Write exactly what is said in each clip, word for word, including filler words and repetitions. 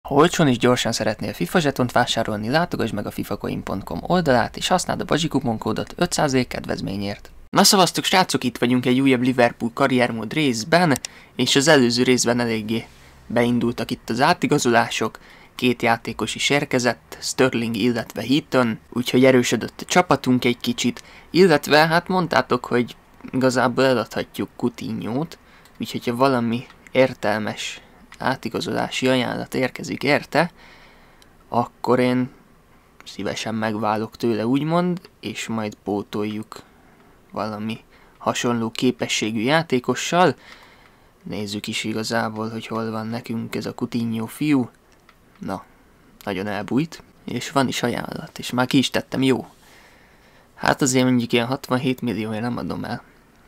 Ha olcsón és gyorsan szeretnél FIFA zsetont vásárolni, látogass meg a fifacoin pont com oldalát, és használd a Bazsi kuponkódot öt százalék kedvezményért. Na szavaztok srácok, itt vagyunk egy újabb Liverpool karriermód részben, és az előző részben eléggé beindultak itt az átigazolások, két játékos is érkezett, Sterling, illetve Heaton, úgyhogy erősödött a csapatunk egy kicsit, illetve hát mondtátok, hogy igazából eladhatjuk Coutinho-t, úgyhogy ha valami értelmes átigazolási ajánlat érkezik érte, akkor én szívesen megválok tőle úgymond, és majd pótoljuk valami hasonló képességű játékossal. Nézzük is igazából, hogy hol van nekünk ez a Coutinho fiú. Na, nagyon elbújt, és van is ajánlat, és már ki is tettem, jó. Hát azért mondjuk ilyen hatvanhét millióért nem adom el.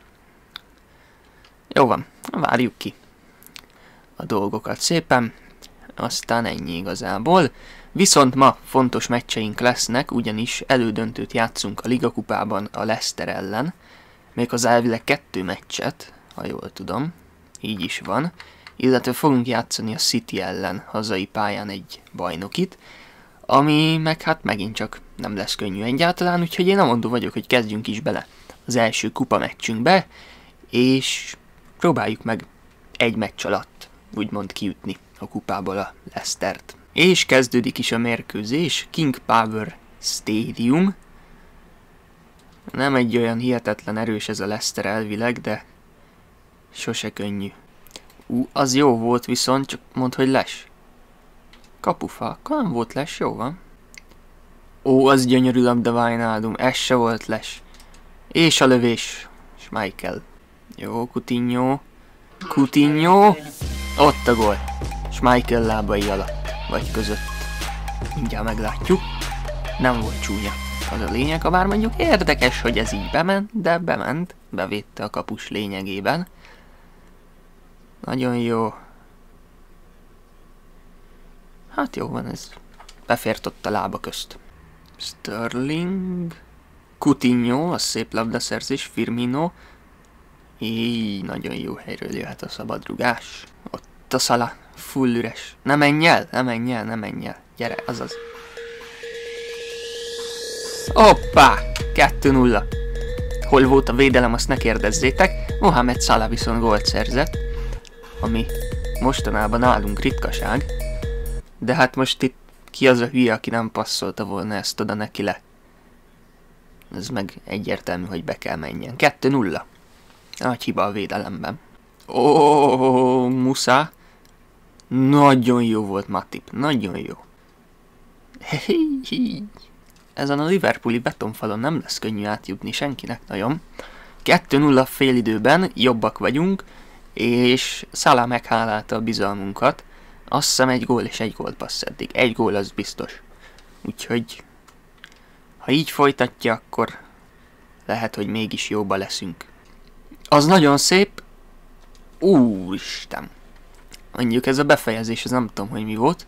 Jó van, várjuk ki a dolgokat szépen, aztán ennyi igazából. Viszont ma fontos meccseink lesznek, ugyanis elődöntőt játszunk a Ligakupában a Leicester ellen, méghozzá az elvileg kettő meccset, ha jól tudom, így is van, illetve fogunk játszani a City ellen hazai pályán egy bajnokit, ami meg hát megint csak nem lesz könnyű egyáltalán, úgyhogy én amondó vagyok, hogy kezdjünk is bele az első kupa meccsünkbe, és próbáljuk meg egy meccs alatt úgymond kiütni a kupából a Leicestert. És kezdődik is a mérkőzés, King Power Stadium. Nem egy olyan hihetetlen erős ez a Leicester elvileg, de sose könnyű. Ú, az jó volt viszont, csak mondd, hogy les. Kapufa, akkor nem volt les, jó van. Ó, az gyönyörű labda Wijnaldum, ez se volt les. És a lövés, Schmeichel. Jó, Coutinho. Coutinho. Ott a gól. Schmeichel lábai alatt, vagy között. Mindjárt meglátjuk. Nem volt csúnya. Az a lényeg, ha bár mondjuk érdekes, hogy ez így bement, de bement. Bevédte a kapus lényegében. Nagyon jó. Hát jó van ez. Befért ott a lába közt. Sterling. Coutinho, az szép labdaszerzés, Firmino. Így, nagyon jó helyről jöhet a szabadrugás. Ott a Salah, full üres. Ne menj el, ne menj el, ne menj el. Gyere, azaz. Hoppá! kettő nulla. Hol volt a védelem, azt ne kérdezzétek. Mohamed Salah viszont gólt szerzett, ami mostanában nálunk ritkaság. De hát most itt ki az a hülye, aki nem passzolta volna ezt oda neki le. Ez meg egyértelmű, hogy be kell menjen. kettő nulla. Nagy hiba a védelemben. Ó, Musa. Nagyon jó volt Matip. Nagyon jó. Ezen a liverpooli betonfalon nem lesz könnyű átjutni senkinek nagyon. kettő nulla félidőben jobbak vagyunk, és Salah meghálálta a bizalmunkat. Azt hiszem egy gól és egy gólpassz eddig. Egy gól az biztos. Úgyhogy ha így folytatja, akkor lehet, hogy mégis jóba leszünk. Az nagyon szép. Úristen. Mondjuk ez a befejezés, ez nem tudom, hogy mi volt.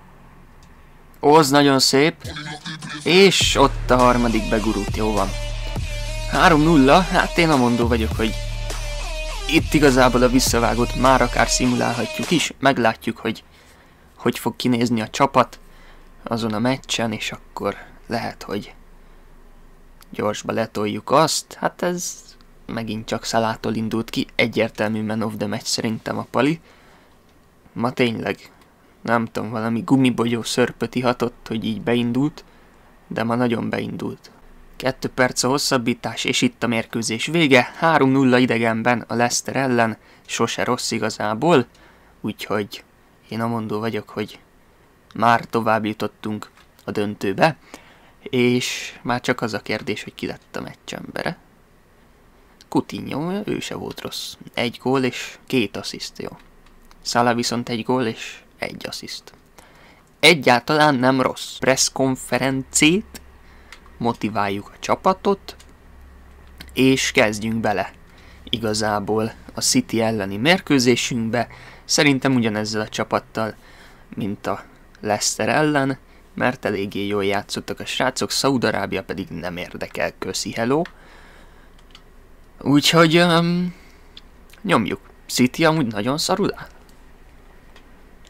Az nagyon szép. És ott a harmadik begurult, jó van. három nulla, hát én amondó vagyok, hogy itt igazából a visszavágót már akár szimulálhatjuk is. Meglátjuk, hogy hogy fog kinézni a csapat azon a meccsen, és akkor lehet, hogy gyorsba letoljuk azt. Hát ez megint csak Salától indult ki, egyértelmű man of the match szerintem a pali. Ma tényleg, nem tudom, valami gumibogyó szörpöt ihatott, hogy így beindult, de ma nagyon beindult. Kettő perc a hosszabbítás, és itt a mérkőzés vége. három nulla idegenben a Leicester ellen, sose rossz igazából, úgyhogy én amondó vagyok, hogy már tovább jutottunk a döntőbe, és már csak az a kérdés, hogy ki lett a meccs embere. Coutinho, ő se volt rossz. Egy gól és két assziszt, jó. Salah viszont egy gól és egy assziszt. Egyáltalán nem rossz. Presszkonferencét, motiváljuk a csapatot, és kezdjünk bele igazából a City elleni mérkőzésünkbe. Szerintem ugyanezzel a csapattal, mint a Leicester ellen, mert eléggé jól játszottak a srácok, Szaúd-Arábia pedig nem érdekel, köszi, hello. Úgyhogy um, nyomjuk. City amúgy nagyon szarul áll.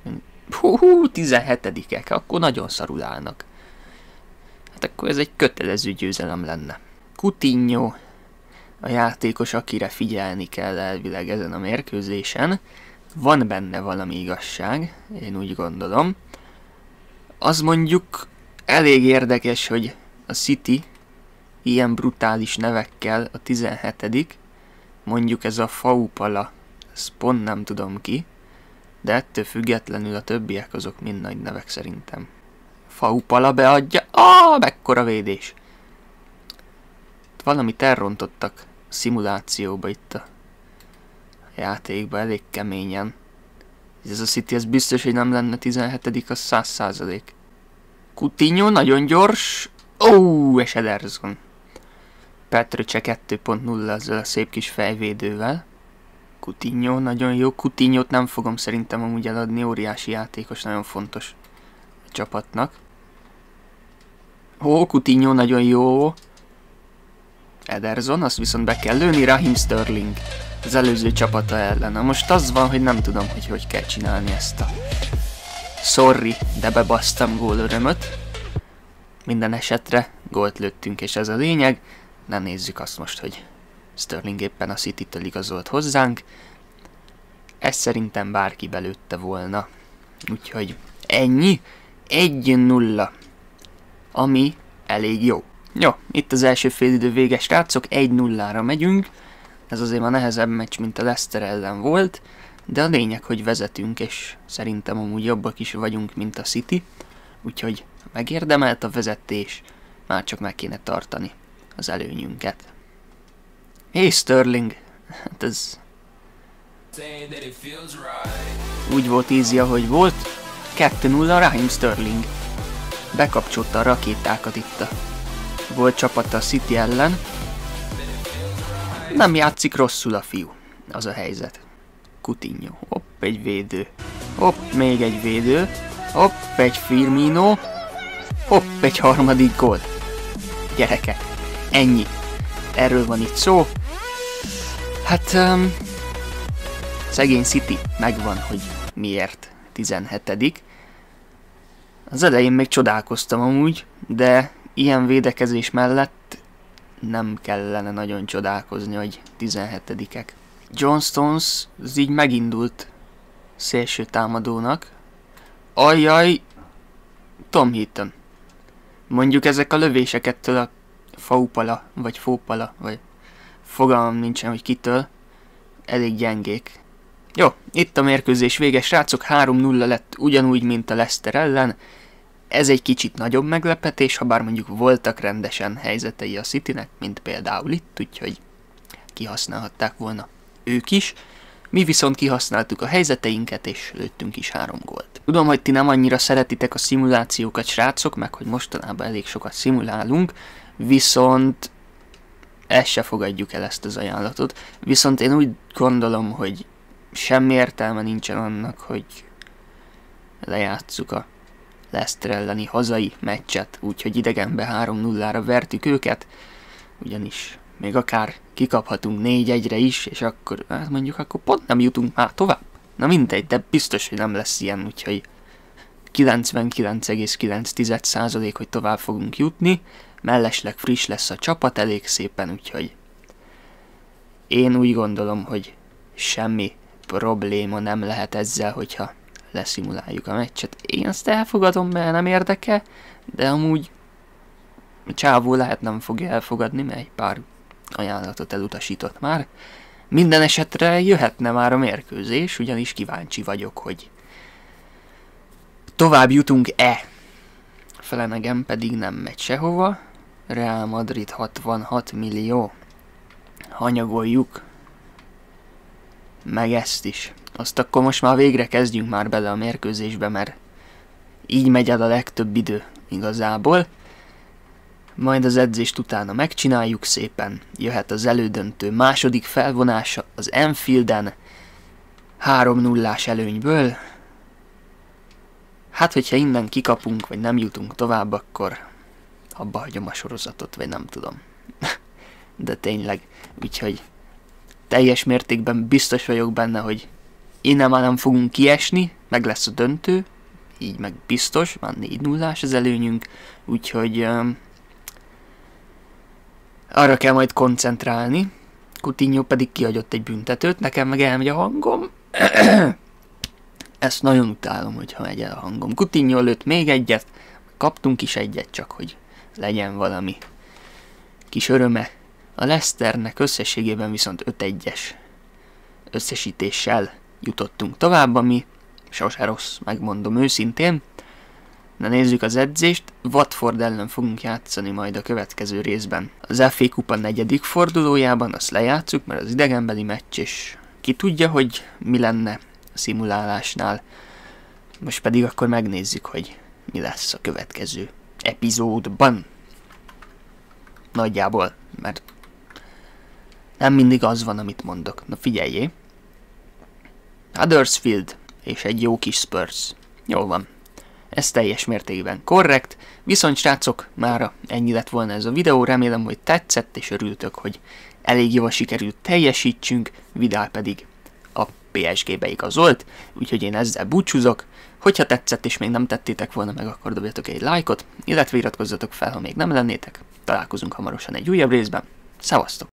Hú, tizenhetedikek, akkor nagyon szarul állnak. Hát akkor ez egy kötelező győzelem lenne. Coutinho a játékos, akire figyelni kell elvileg ezen a mérkőzésen. Van benne valami igazság, én úgy gondolom. Az mondjuk elég érdekes, hogy a City ilyen brutális nevekkel a tizenhetedik, mondjuk ez a Faupala, ezt pont nem tudom ki, de ettől függetlenül a többiek azok mind nagy nevek szerintem. Faupala beadja, ah, mekkora védés! Valamit elrontottak a szimulációba itt a játékba, elég keményen. Ez a City, ez biztos, hogy nem lenne tizenhetedik, az száz százalék. Coutinho nagyon gyors, ó, oh, és Ederson. Petröcse kettő pont nulla ezzel a szép kis fejvédővel. Coutinho nagyon jó, Coutinho-t nem fogom szerintem amúgy eladni, óriási játékos, nagyon fontos a csapatnak. Ó, Coutinho nagyon jó. Ederson, azt viszont be kell lőni, Raheem Sterling az előző csapata ellen. Na most az van, hogy nem tudom, hogy hogy kell csinálni ezt a... Sorry, de bebasztam gól örömöt. Minden esetre gólt lőttünk, és ez a lényeg. Ne nézzük azt most, hogy Sterling éppen a City-től igazolt hozzánk. Ezt szerintem bárki belőtte volna. Úgyhogy ennyi. egy nulla. Ami elég jó. Jó, itt az első félidő vége, srácok, egy nullára megyünk. Ez azért már nehezebb meccs, mint a Leicester ellen volt, de a lényeg, hogy vezetünk, és szerintem amúgy jobbak is vagyunk, mint a City. Úgyhogy megérdemelt a vezetés, már csak meg kéne tartani az előnyünket. Hé, Sterling, hát ez... úgy volt easy, ahogy volt. kettő nulla Raheem Sterling. Bekapcsolta a rakétákat itt a volt csapata a City ellen. Nem játszik rosszul a fiú, az a helyzet. Coutinho, hopp, egy védő. Hopp, még egy védő. Hopp, egy Firmino. Hopp, egy harmadik gól. Gyerekek, ennyi. Erről van itt szó. Hát, um, szegény City megvan, hogy miért tizenhetedik. Az elején még csodálkoztam amúgy, de ilyen védekezés mellett nem kellene nagyon csodálkozni, hogy tizenhetedikek. John Stones az így megindult szélső támadónak. Ajjaj, Tom Heaton. Mondjuk ezek a lövések ettől a Faupala, vagy Fópala, vagy fogalmam nincsen, hogy kitől, elég gyengék. Jó, itt a mérkőzés vége, srácok, három nulla lett ugyanúgy, mint a Leicester ellen. Ez egy kicsit nagyobb meglepetés, ha bár mondjuk voltak rendesen helyzetei a Citynek, mint például itt, úgyhogy kihasználhatták volna ők is. Mi viszont kihasználtuk a helyzeteinket, és lőttünk is három gólt. Tudom, hogy ti nem annyira szeretitek a szimulációkat, srácok, meg hogy mostanában elég sokat szimulálunk, viszont ezt se fogadjuk el, ezt az ajánlatot. Viszont én úgy gondolom, hogy semmi értelme nincsen annak, hogy lejátsszuk a Leicester elleni hazai meccset, úgyhogy idegenbe három nullára vertük őket, ugyanis még akár kikaphatunk négy egyre is, és akkor, hát mondjuk akkor pont nem jutunk már tovább. Na mindegy, de biztos, hogy nem lesz ilyen, úgyhogy kilencvenkilenc egész kilenc százalék, hogy tovább fogunk jutni, mellesleg friss lesz a csapat elég szépen, úgyhogy én úgy gondolom, hogy semmi probléma nem lehet ezzel, hogyha leszimuláljuk a meccset. Én azt elfogadom, mert nem érdekel, de amúgy a csávó lehet nem fogja elfogadni, mert egy pár ajánlatot elutasított már. Minden esetre jöhetne már a mérkőzés, ugyanis kíváncsi vagyok, hogy tovább jutunk-e. Flanagan pedig nem megy sehova. Real Madrid hatvanhat millió. Hanyagoljuk meg ezt is. Azt akkor most már végre kezdjünk már bele a mérkőzésbe, mert így megy el a legtöbb idő igazából. Majd az edzést utána megcsináljuk szépen. Jöhet az elődöntő második felvonása az Anfielden. három nullás előnyből. Hát, hogyha innen kikapunk, vagy nem jutunk tovább, akkor abba hagyom a sorozatot, vagy nem tudom. De tényleg, úgyhogy teljes mértékben biztos vagyok benne, hogy innen már nem fogunk kiesni, meg lesz a döntő, így meg biztos, már négy nullás az előnyünk, úgyhogy um, arra kell majd koncentrálni. Coutinho pedig kihagyott egy büntetőt, nekem meg elmegy a hangom. Ezt nagyon utálom, hogyha megy el a hangom. Coutinho lőtt még egyet, kaptunk is egyet, csak hogy legyen valami kis öröme. A Leicesternek összességében viszont öt egyes összesítéssel jutottunk tovább, ami sose rossz, megmondom őszintén. Na nézzük az edzést, Watford ellen fogunk játszani majd a következő részben. Az ef á kupa negyedik fordulójában azt lejátszuk, mert az idegenbeli meccs, és ki tudja, hogy mi lenne a szimulálásnál. Most pedig akkor megnézzük, hogy mi lesz a következő epizódban. Nagyjából, mert nem mindig az van, amit mondok. Na figyeljé. Huddersfield és egy jó kis Spurs. Jól van. Ez teljes mértékben korrekt. Viszont srácok, mára ennyi lett volna ez a videó. Remélem, hogy tetszett, és örültök, hogy elég jól sikerült teljesítsünk. Vidal pedig a pé es gé-be igazolt. Úgyhogy én ezzel búcsúzok. Hogyha tetszett és még nem tettétek volna meg, akkor dobjatok egy lájkot, illetve iratkozzatok fel, ha még nem lennétek. Találkozunk hamarosan egy újabb részben. Szevasztok!